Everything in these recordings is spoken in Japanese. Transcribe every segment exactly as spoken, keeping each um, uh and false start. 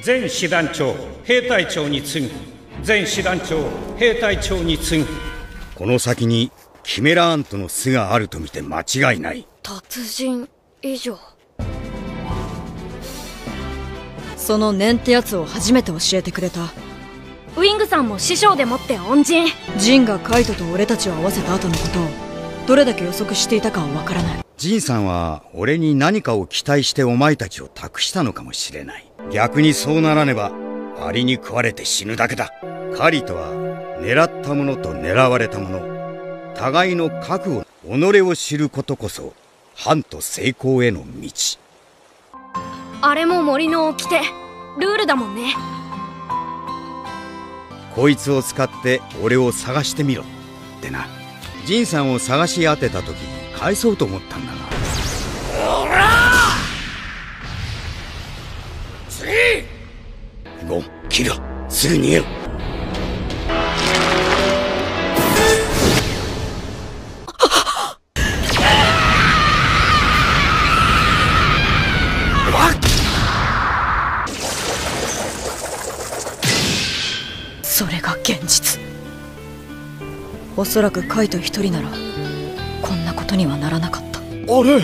前師団長兵隊長に次ぐ。前師団長兵隊長に次ぐ。 この先にキメラアントの巣があると見て間違いない。 達人以上。 その念ってやつを初めて教えてくれた。 ウィングさんも師匠でもって恩人。 ジンがカイトと俺たちを会わせた後のことをどれだけ予測していたかはわからない。 ジンさんは俺に何かを期待してお前たちを託したのかもしれない。逆にそうならねばアリに食われて死ぬだけだ。狩りとは狙ったものと狙われたもの、互いの覚悟、己を知ることこそハント成功への道。 あれも森の掟、ルールだもんね。 こいつを使って俺を探してみろってな。ジンさんを探し当てた時返そうと思ったんだが。おら次ゴン、キル、すぐ逃げろ。 それが現実。おそらくカイト一人ならこんなことにはならなかった。 あれ、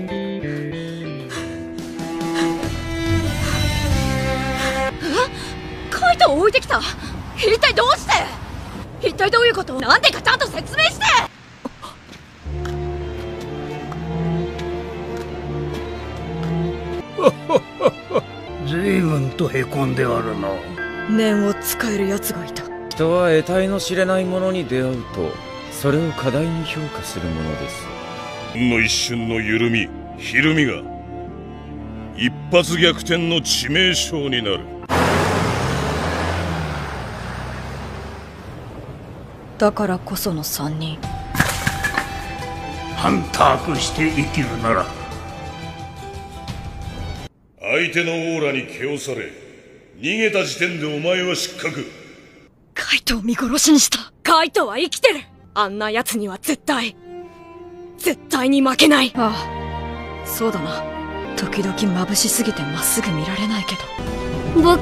カイトを置いてきた。一体どうして？一体どういうこと？なんでかちゃんと説明して。 随分とへこんであるな。 念を使える奴がいた。 人は得体の知れないものに出会うとそれを過大に評価するものです。 ほんの一瞬の緩み、ひるみが一発逆転の致命傷になる。 だからこその三人。 ハンターとして生きるなら相手のオーラに気をされ逃げた時点でお前は失格。 カイトを見殺しにした。 カイトは生きてる。あんな奴には絶対絶対に負けない。 ああ、そうだな。時々眩しすぎてまっすぐ見られないけど。 僕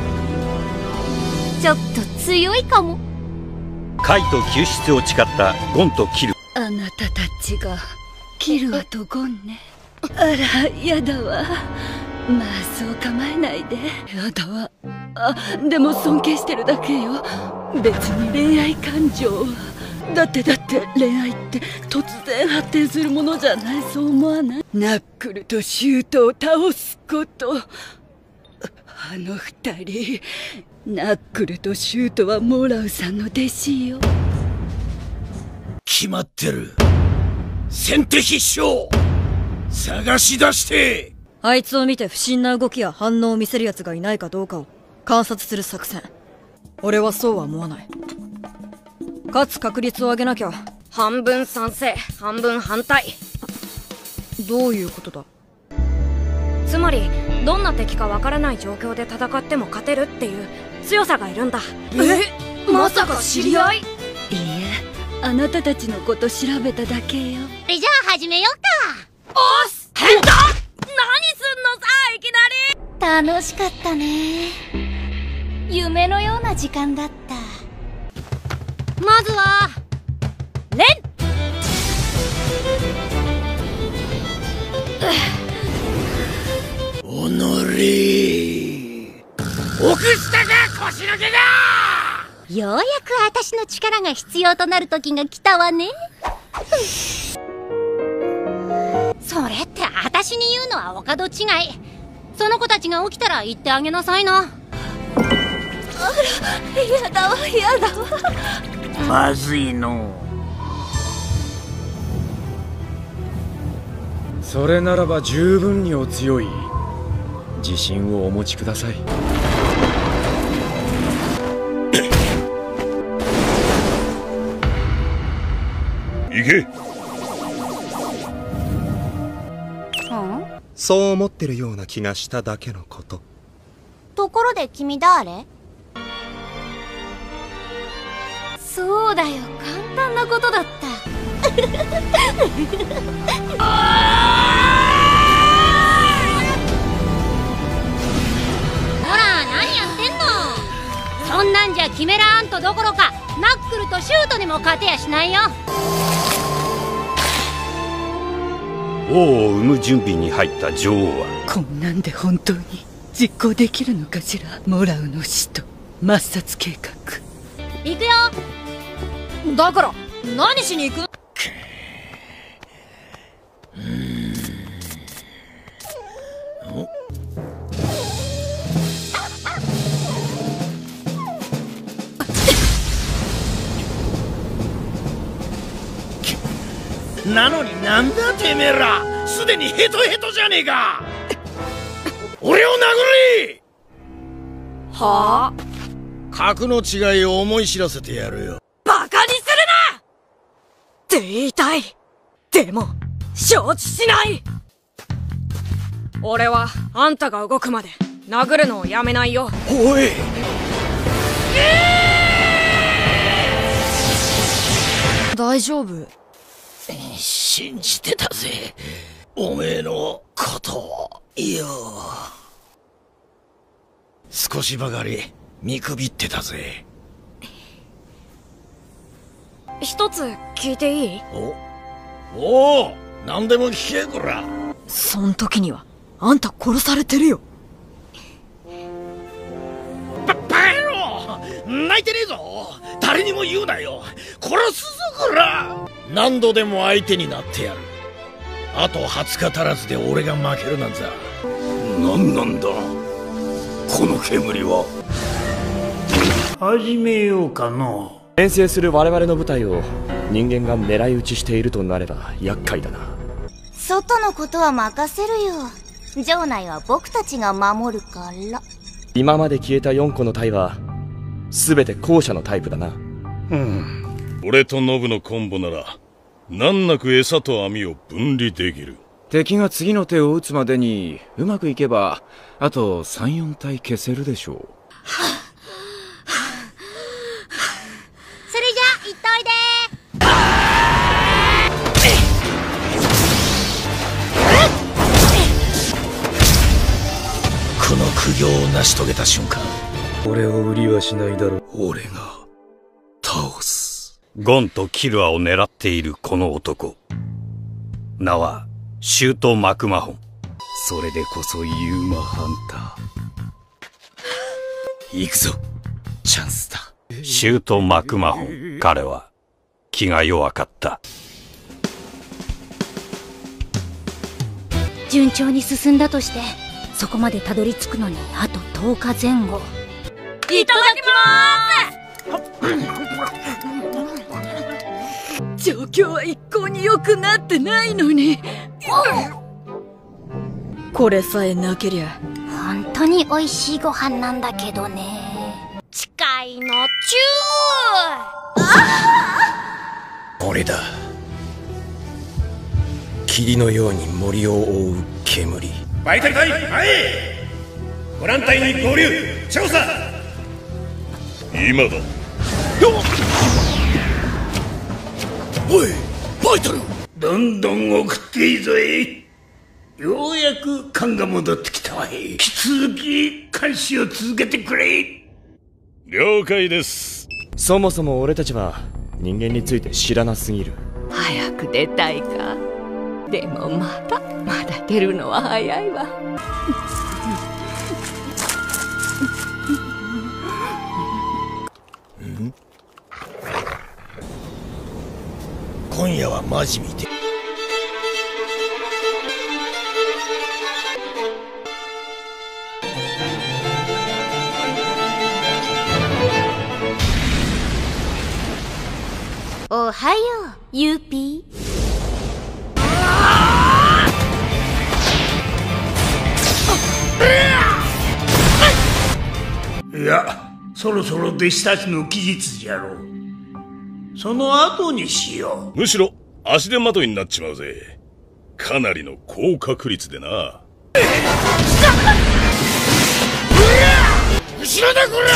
ちょっと強いかも。 カイト救出を誓ったゴンとキル。 あなたたちがキルアとゴンね。あら、やだわ。まあそう構えないで。やだわ。あ、でも尊敬してるだけよ。別に恋愛感情は。だってだって恋愛って突然発展するものじゃない。そう思わない？ナックルとシュートを倒すこと。あの二人、ナックルとシュートはモラウさんの弟子よ。 決まってる。先手必勝。探し出して。 あいつを見て不審な動きや反応を見せる奴がいないかどうかを観察する作戦。俺はそうは思わない。勝つ確率を上げなきゃ。 半分賛成、半分反対。 どういうことだ？ つまりどんな敵かわからない状況で戦っても勝てるっていう強さがいるんだ。 え、まさか知り合い？ いいえ、あなたたちのこと調べただけよ。 それじゃあ始めようか。 おっす、変だ。何すんのさ、いきなり。 楽しかったね。夢のような時間だった。まずはレン。 おのれ奥下が腰抜けだ。 ようやく私の力が必要となる時が来たわね。それって私に言うのはお門違い。その子たちが起きたら言ってあげなさいな。あら、やだわやだわ。 まずいの。 それならば十分にお強い。自信をお持ちください。 行け。 そう思ってるような気がしただけのこと。 ところで君誰？そうだよ、簡単なことだった。ほら、何とでも勝てやしないよ。 王を産む準備に入った女王は、 こんなんで本当に実行できるのかしら。モラウの死と抹殺計画。 行くよ。 だから何しに行く？ なのになんだてめえら、すでにヘトヘトじゃねえか。俺を殴れ。 はあ？ 格の違いを思い知らせてやるよ。 バカにするなって言いたい。でも承知しない。俺はあんたが動くまで殴るのをやめないよ。 おい、 大丈夫？ 信じてたぜ、おめえのことをよ。少しばかり見くびってたぜ。 一つ聞いていい？ おおお、何でも聞けこら。 そん時にはあんた殺されてるよ。 ババカ野郎、泣いてねえぞ。誰にも言うなよ。殺すぞこら。何度でも相手になってやる。あとはつか足らずで俺が負けるなんざ。何なんだこの煙は。 始めようかの。 遠征する我々の部隊を人間が狙い撃ちしているとなれば厄介だな。 外のことは任せるよ。城内は僕たちが守るから。 今まで消えたよんこの隊は全て後者のタイプだな。 うん。俺とノブのコンボなら難なく餌と網を分離できる。 敵が次の手を打つまでにうまくいけばあと さん,よん 体消せるでしょう。 それじゃ行っといで。 この苦行を成し遂げた瞬間、 俺を売りはしないだろう。俺が倒す。 ゴンとキルアを狙っているこの男、名はシュート・マクマホン。それでこそユーマハンター。行くぞ、チャンスだ。シュート・マクマホン、彼は気が弱かった。 順調に進んだとしてそこまでたどり着くのにあととおかぜん後。 いただきまーす。状況は一向に良くなってないのに、これさえなけりゃ本当に美味しいご飯なんだけどね。近いのチュー。 俺だ、霧のように森を覆う煙。 バイタル隊前へ。ご覧隊に合流。調査。 今だ。 おいバイタル、 どんどん送っていいぞい。ようやく勘が戻ってきたわい。引き続き監視を続けてくれ。 了解です。 そもそも俺たちは人間について知らなすぎる。 早く出たいか。でもまだまだ出るのは早いわ。 今夜はマジ見て。 おはようユーピー。いや、そろそろ弟子たちの期日じゃろう。その後にしよう。むしろ足手まといになっちまうぜ。かなりの高確率でな。 後ろだこら。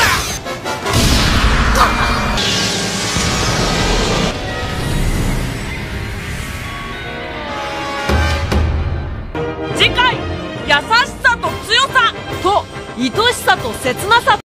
次回、優しさと強さと愛しさと切なさ